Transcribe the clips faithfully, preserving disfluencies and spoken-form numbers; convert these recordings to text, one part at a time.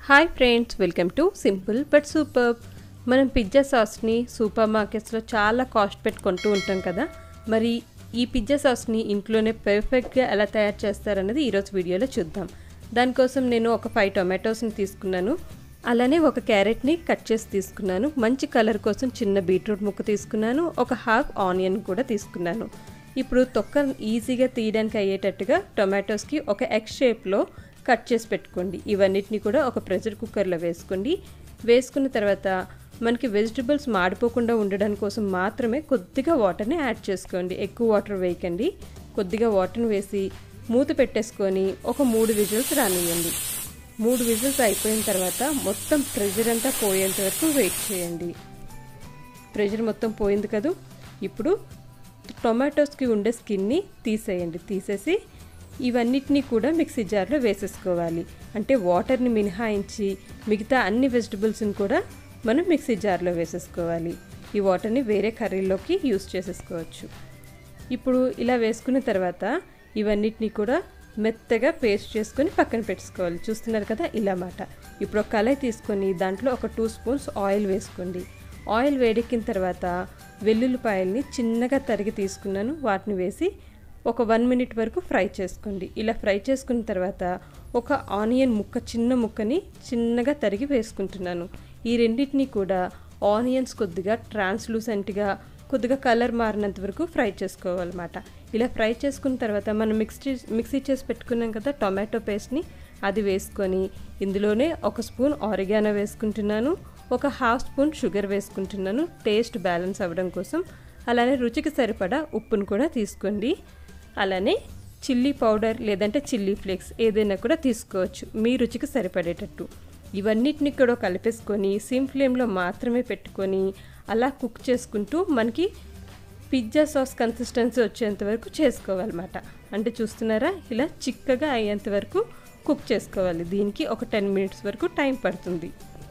Hi friends, welcome to simple but super. మనం pizza సాస్ని super మార్కెట్స్లో చాలా కాస్ట్ పెట్టి కొంటూ ఉంటాం కదా. మరి ఈ పిజ్జా సాస్ని ఇంట్లోనే పర్ఫెక్ట్గా ఎలా తయారు చేస్తారన్నది ఈరోజు వీడియోలో చూద్దాం. దానికోసం నేను ఒక ఫైవ్ టొమాటోస్ని తీసుకున్నాను. అలానే ఒక క్యారెట్ని కట్ చేసి తీసుకున్నాను. మంచి కలర్ కోసం చిన్న బీట్రూట్ ముక్క తీసుకున్నాను. ఒక హాఫ్ ఆనియన్ కూడా తీసుకున్నాను. ఇప్పుడు తొక్క ఈజీగా తీయడానికి అయ్యేటట్టుగా టొమాటోస్కి ఒక ఎగ్ షేప్లో కట్ చేసి పెట్టుకోండి. ఇవన్నిటిని కూడా ఒక ప్రెషర్ కుక్కర్లో వేసుకోండి. వేసుకున్న తర్వాత మనకి వెజిటబుల్స్ మాడిపోకుండా ఉండడం కోసం మాత్రమే కొద్దిగా వాటర్ని యాడ్ చేసుకోండి. ఎక్కువ వాటర్ వేయకండి. కొద్దిగా వాటర్ని వేసి మూత పెట్టేసుకొని ఒక మూడు విజిల్స్ రానియండి. మూడు విజిల్స్ అయిపోయిన తర్వాత మొత్తం ప్రెషర్ అంతా పోయేంత వరకు వెయిట్ చేయండి. ప్రెషర్ మొత్తం పోయింది కదా. ఇప్పుడు టొమాటోస్కి ఉండే స్కిన్ని తీసేయండి. తీసేసి ఇవన్నిటినీ కూడా మిక్సీ జార్లో వేసేసుకోవాలి. అంటే వాటర్ని మినహాయించి మిగతా అన్ని వెజిటబుల్స్ని కూడా మనం మిక్సీ జార్లో వేసేసుకోవాలి. ఈ వాటర్ని వేరే కర్రీలోకి యూస్ చేసేసుకోవచ్చు. ఇప్పుడు ఇలా వేసుకున్న తర్వాత ఇవన్నిటినీ కూడా మెత్తగా పేస్ట్ చేసుకొని పక్కన పెట్టుకోవాలి. చూస్తున్నారు కదా, ఇలా మాట. ఇప్పుడు ఒక కళాయి తీసుకొని దాంట్లో ఒక టూ స్పూన్స్ ఆయిల్ వేసుకోండి. ఆయిల్ వేడెక్కిన తర్వాత వెల్లుల్లిపాయల్ని చిన్నగా తరిగి తీసుకున్నాను. వాటిని వేసి ఒక వన్ మినిట్ వరకు ఫ్రై చేసుకోండి. ఇలా ఫ్రై చేసుకున్న తర్వాత ఒక ఆనియన్ ముక్క చిన్న ముక్కని చిన్నగా తరిగి వేసుకుంటున్నాను. ఈ రెండింటిని కూడా ఆనియన్స్ కొద్దిగా ట్రాన్స్లూసెంట్గా కొద్దిగా కలర్ మారినంత వరకు ఫ్రై చేసుకోవాలన్నమాట. ఇలా ఫ్రై చేసుకున్న తర్వాత మనం మిక్సీ మిక్సీ చేసి పెట్టుకున్నాం కదా టొమాటో పేస్ట్ని, అది వేసుకొని ఇందులోనే ఒక స్పూన్ ఆరిగానో వేసుకుంటున్నాను. ఒక హాఫ్ స్పూన్ షుగర్ వేసుకుంటున్నాను టేస్ట్ బ్యాలెన్స్ అవ్వడం కోసం. అలానే రుచికి సరిపడా ఉప్పును కూడా తీసుకోండి. అలానే చిల్లీ పౌడర్ లేదంటే చిల్లీ ఫ్లేక్స్ ఏదైనా కూడా తీసుకోవచ్చు మీ రుచికి సరిపడేటట్టు. ఇవన్నిటిని కూడా కలిపేసుకొని సిమ్ ఫ్లేమ్లో మాత్రమే పెట్టుకొని అలా కుక్ చేసుకుంటూ మనకి పిజ్జా సాస్ కన్సిస్టెన్సీ వచ్చేంత వరకు చేసుకోవాలన్నమాట. అంటే చూస్తున్నారా, ఇలా చిక్కగా అయ్యేంత వరకు కుక్ చేసుకోవాలి. దీనికి ఒక టెన్ మినిట్స్ వరకు టైం పడుతుంది.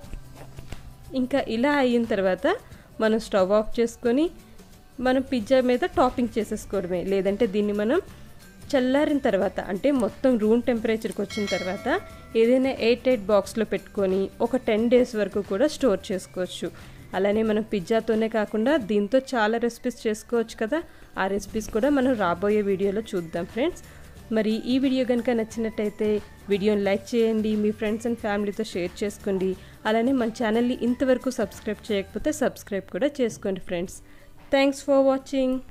ఇంకా ఇలా అయిన తర్వాత మనం స్టవ్ ఆఫ్ చేసుకొని మనం పిజ్జా మీద టాపింగ్ చేసేసుకోవడమే. లేదంటే దీన్ని మనం చల్లారిన తర్వాత అంటే మొత్తం రూమ్ టెంపరేచర్కి వచ్చిన తర్వాత ఏదైనా ఎయిట్ ఎయిట్ బాక్స్లో పెట్టుకొని ఒక టెన్ డేస్ వరకు కూడా స్టోర్ చేసుకోవచ్చు. అలానే మనం పిజ్జాతోనే కాకుండా దీంతో చాలా రెసిపీస్ చేసుకోవచ్చు కదా. ఆ రెసిపీస్ కూడా మనం రాబోయే వీడియోలో చూద్దాం ఫ్రెండ్స్. మరి ఈ వీడియో కనుక నచ్చినట్టయితే వీడియోని లైక్ చేయండి, మీ ఫ్రెండ్స్ అండ్ ఫ్యామిలీతో షేర్ చేసుకోండి. అలానే మన ఛానల్ని ఇంతవరకు సబ్స్క్రైబ్ చేయకపోతే సబ్స్క్రైబ్ కూడా చేసుకోండి ఫ్రెండ్స్. Thanks for watching.